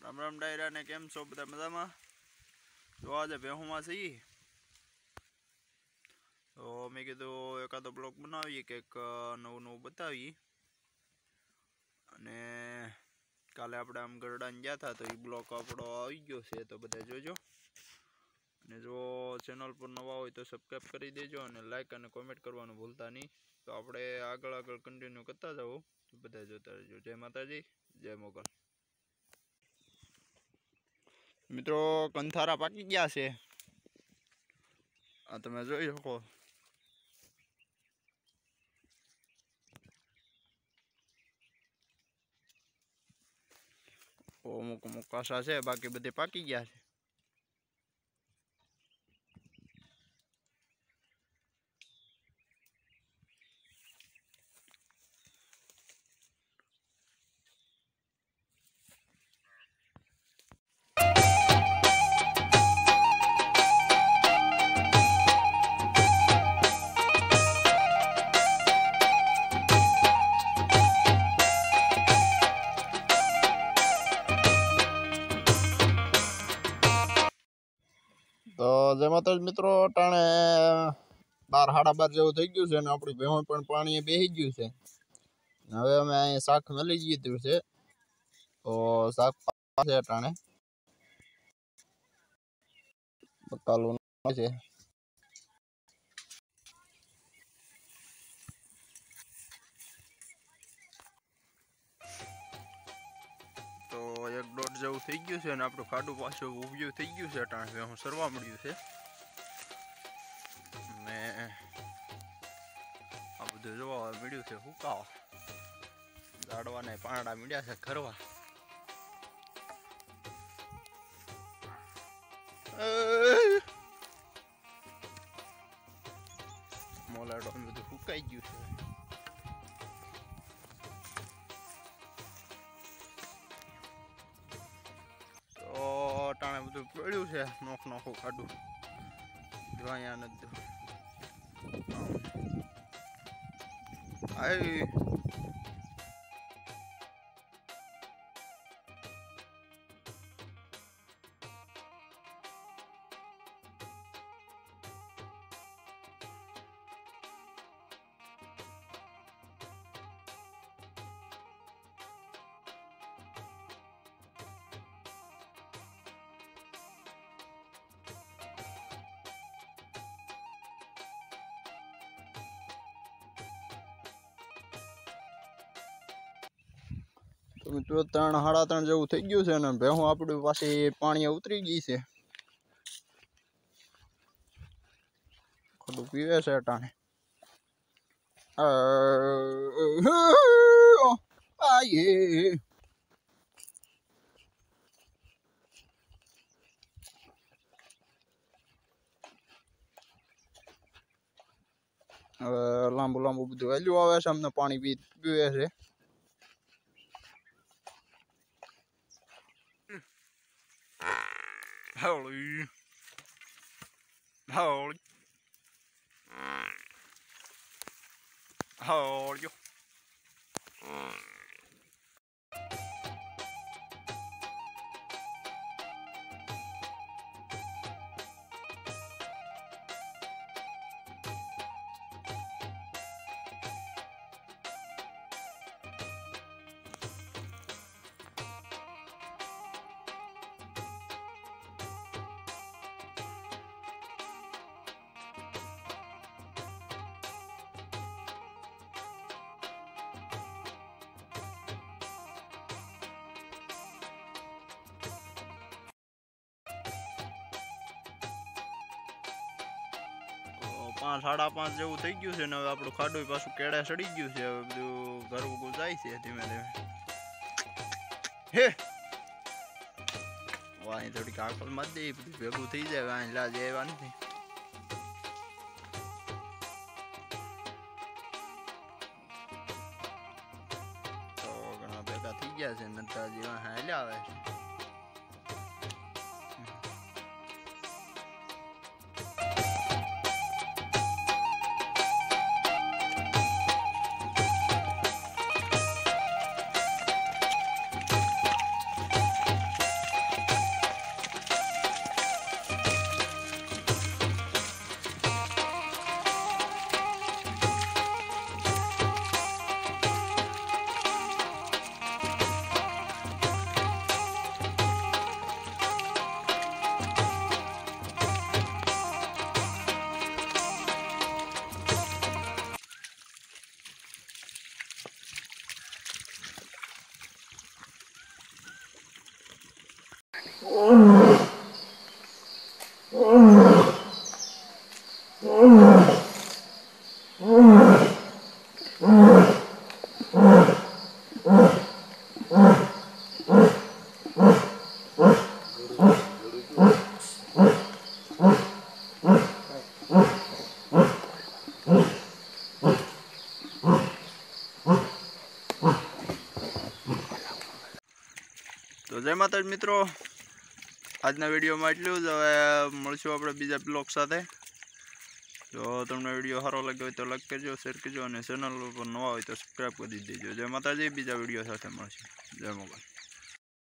राम राम डायरा ने केम छो बधा मजा में। तो आज बेहू में छी तो मैं कीधु एकादो ब्लॉग बनावीए कंईक नवुं नवुं बतावीए। अने काले आपणे आम गरडा गया था तो ये ब्लॉग आपणो आई गयो छे तो बधा जोजो। अने जो चेनल पर नवा होय तो सब्सक्राइब करी देजो अने लाइक अने कमेंट करवानुं भूलता नहीं। तो आपणे आगळ आगळ कंटिन्यू करता जाओ तो बधा जोता रहेजो। जय माताजी, जय मोगल। मित्रों कंथारा पाकी गया छे आ तमे जोई शको। अमुक अमुक कासा छे बाकी बधे पाकी गया छे। तो जय माता मित्रों टाणे 12:30 जेवुं थई गयुं छे ने आपणी भેहू पण पाणीए बेही गयुं छे। हवे अमे अहीं शाक मळी गयुं छे तो शाक पाछे टाणे बकालू छे। तो 1-1.5 जेवुं थई गयुं छे ने आपणुं खाडुं पाछुं ऊभ्युं थई गयुं छे। टाणे भेहू सरवा मळ्युं छे ने आ बधुं जोवा मळ्युं छे हुकावा। झाड़वा ने पांडा मीड्या छे खरवा। मोलाडो बधुं हुकाई गयुं छे। तो टाणे बधुं पड्युं छे नोख नोखुं खाडुं जोया नथी। आई तो मित्रों 3-3:30 जेवुं थई गयुं छे ने भेहू आपणी पाछी पाणीए उतरी गई छे। खाडुं पीवे छे टाणे। आये लांबू लांबू बधुं हेल्युं आवे छे अमने पाणी पीवे छे। Holy. Holy. Holy. पांच 5:30 जेवुं थई गयुं छे ने हवे आपणुं खाडुं पाछुं केड़े सड़ी गयुं छे। हवे बधुं घर उगुं जाय छे धीमे धीमे। हे वाही थोड़ी काकल मत दे बधुं भेगुं थई जाय। वाही लाज आव्या नथी। तो घणा भेगा थई गया छे नता हजी वाही हाल्या आवे छे। તો જય માતાજી મિત્રો, આજના વિડીયોમાં એટલું જ. હવે મળશું આપણે બીજા બ્લોગ સાથે. જો તમને વિડીયો સારો લાગ્યો હોય તો લાઈક કરજો, શેર કરજો અને ચેનલ પર નવા હોય તો સબસ્ક્રાઈબ કરી દેજો. જય માતાજી, બીજા વિડીયો સાથે મળશે. જય મોગલ.